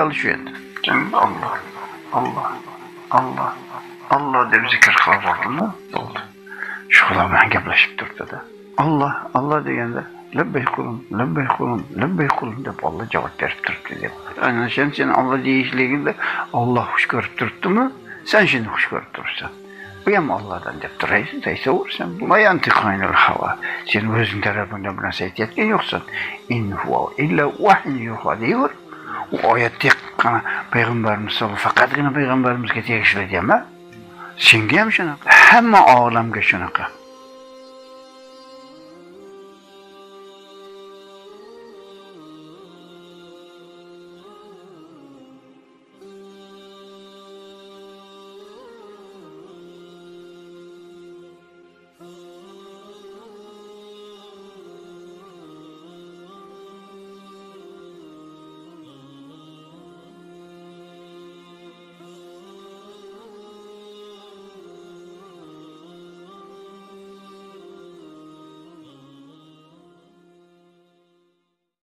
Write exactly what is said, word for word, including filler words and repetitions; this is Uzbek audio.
misol shu endi. Alloh, Alloh, Alloh, Alloh deb zikr qilib bo'ldimi? Bo'ldi. Shu Xudo bilan gaplashib turdi-da. Alloh, Alloh deganda labbay qulim, labbay qulim, labbay qulim deb Alloh javob berib turibdi deb. Ana sen sen Alloh deyishligingda Alloh xush ko'rib turibdimi? Sen shuni xush ko'rib turibsan. Bu ham Allohdan deb turaysan, aytaversan. Bu yantiqoynil havo. Sen o'zing tarafidan bir narsa aytayotgan yo'qsan. In huwa illa vahyun yuha deyur. U oyatda qana payg'ambarimiz faqatgina payg'ambarimizga tegishli emas. Senga ham shunaqa. Hamma olamga shunaqa.